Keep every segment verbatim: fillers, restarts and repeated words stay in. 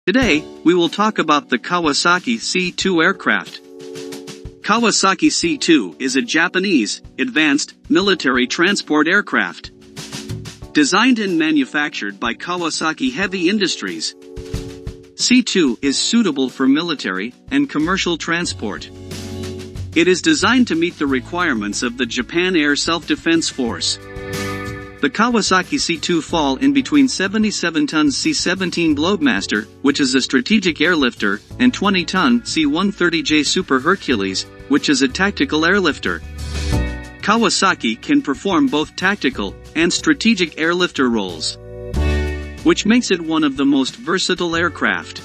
Today, we will talk about the Kawasaki C two aircraft. Kawasaki C two is a Japanese, advanced, military transport aircraft. Designed and manufactured by Kawasaki Heavy Industries, C two is suitable for military and commercial transport. It is designed to meet the requirements of the Japan Air Self-Defense Force. The Kawasaki C two fall in between seventy-seven ton C seventeen Globemaster, which is a strategic airlifter, and twenty ton C one thirty J Super Hercules, which is a tactical airlifter. Kawasaki can perform both tactical and strategic airlifter roles, which makes it one of the most versatile aircraft.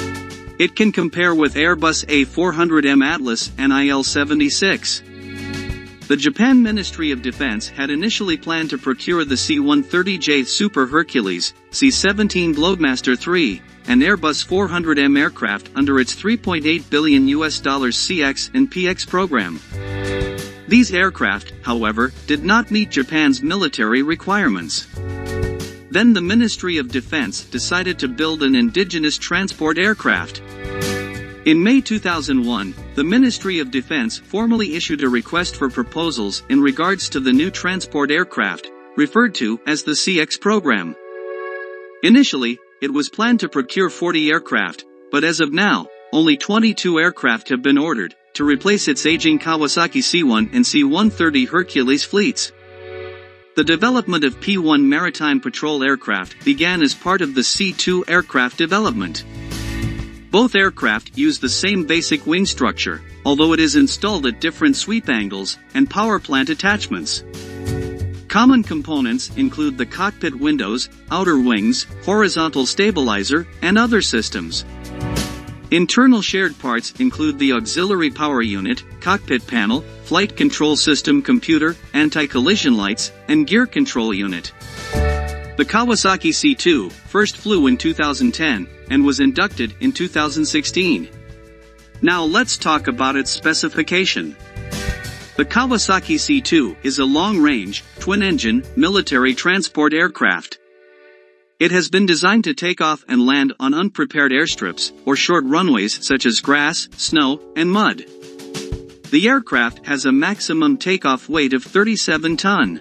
It can compare with Airbus A four hundred M Atlas and I L seventy-six. The Japan Ministry of Defense had initially planned to procure the C one thirty J Super Hercules, C seventeen Globemaster three, and Airbus four hundred M aircraft under its three point eight billion U S dollars C X and P X program. These aircraft, however, did not meet Japan's military requirements. Then the Ministry of Defense decided to build an indigenous transport aircraft. In May two thousand one, the Ministry of Defense formally issued a request for proposals in regards to the new transport aircraft, referred to as the C X program. Initially, it was planned to procure forty aircraft, but as of now, only twenty-two aircraft have been ordered, to replace its aging Kawasaki C one and C one thirty Hercules fleets. The development of P one maritime patrol aircraft began as part of the C two aircraft development. Both aircraft use the same basic wing structure, although it is installed at different sweep angles and power plant attachments. Common components include the cockpit windows, outer wings, horizontal stabilizer, and other systems. Internal shared parts include the auxiliary power unit, cockpit panel, flight control system computer, anti-collision lights, and gear control unit. The Kawasaki C two first flew in two thousand ten, and was inducted in two thousand sixteen. Now let's talk about its specification. The Kawasaki C two is a long-range, twin-engine, military transport aircraft. It has been designed to take off and land on unprepared airstrips, or short runways such as grass, snow, and mud. The aircraft has a maximum takeoff weight of thirty-seven ton.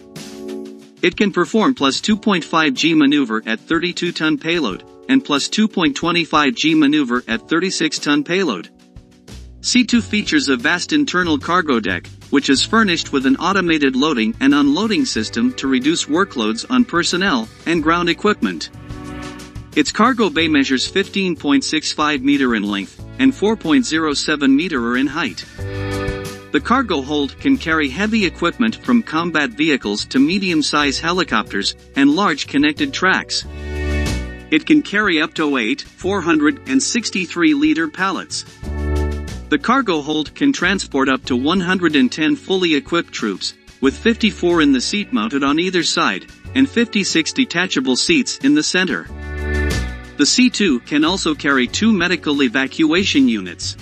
It can perform plus two point five G maneuver at thirty-two ton payload, and plus two point two five G maneuver at thirty-six ton payload. C two features a vast internal cargo deck, which is furnished with an automated loading and unloading system to reduce workloads on personnel and ground equipment. Its cargo bay measures fifteen point six five meter in length and four point zero seven meter in height. The cargo hold can carry heavy equipment from combat vehicles to medium-size helicopters and large connected tracks. It can carry up to eight four hundred sixty-three liter pallets. The cargo hold can transport up to one hundred ten fully equipped troops, with fifty-four in the seat mounted on either side, and fifty-six detachable seats in the center. The C two can also carry two medical evacuation units.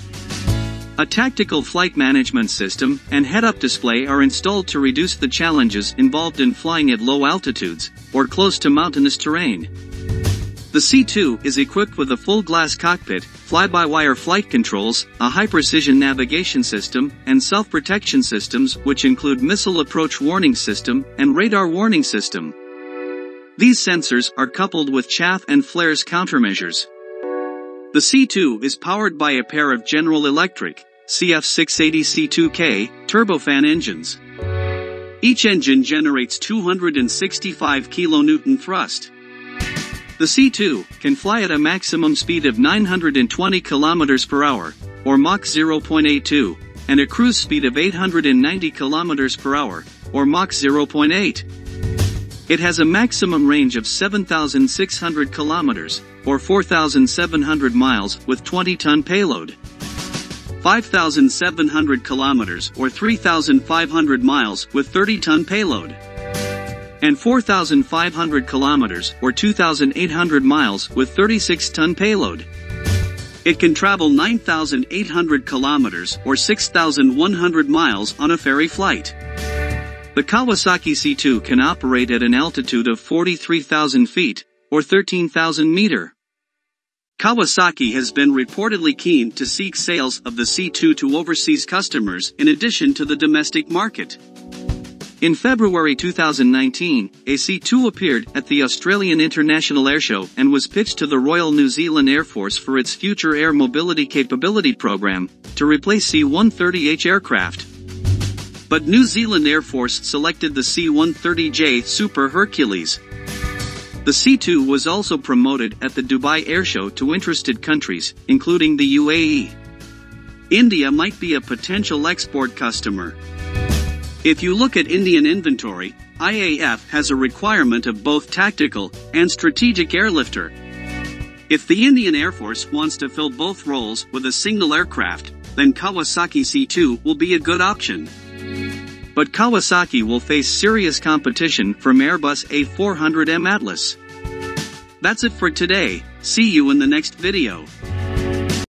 A tactical flight management system and head-up display are installed to reduce the challenges involved in flying at low altitudes, or close to mountainous terrain. The C two is equipped with a full-glass cockpit, fly-by-wire flight controls, a high-precision navigation system, and self-protection systems which include missile approach warning system and radar warning system. These sensors are coupled with chaff and flares countermeasures. The C two is powered by a pair of General Electric C F six eighty C two K turbofan engines. Each engine generates two hundred sixty-five kilonewton thrust. The C two can fly at a maximum speed of nine hundred twenty kilometers per hour, or Mach zero point eight two, and a cruise speed of eight hundred ninety kilometers per hour, or Mach zero point eight. It has a maximum range of seven thousand six hundred kilometers, or four thousand seven hundred miles with twenty ton payload. five thousand seven hundred kilometers or three thousand five hundred miles with thirty ton payload. And four thousand five hundred kilometers or two thousand eight hundred miles with thirty-six ton payload. It can travel nine thousand eight hundred kilometers or six thousand one hundred miles on a ferry flight. The Kawasaki C two can operate at an altitude of forty-three thousand feet, or thirteen thousand meters. Kawasaki has been reportedly keen to seek sales of the C two to overseas customers in addition to the domestic market. In February two thousand nineteen, a C two appeared at the Australian International Airshow and was pitched to the Royal New Zealand Air Force for its future air mobility capability program, to replace C one thirty H aircraft. But New Zealand Air Force selected the C one thirty J Super Hercules. The C two was also promoted at the Dubai Airshow to interested countries, including the U A E. India might be a potential export customer. If you look at Indian inventory, I A F has a requirement of both tactical and strategic airlifter. If the Indian Air Force wants to fill both roles with a single aircraft, then Kawasaki C two will be a good option. But Kawasaki will face serious competition from Airbus A four hundred M Atlas. That's it for today. See you in the next video.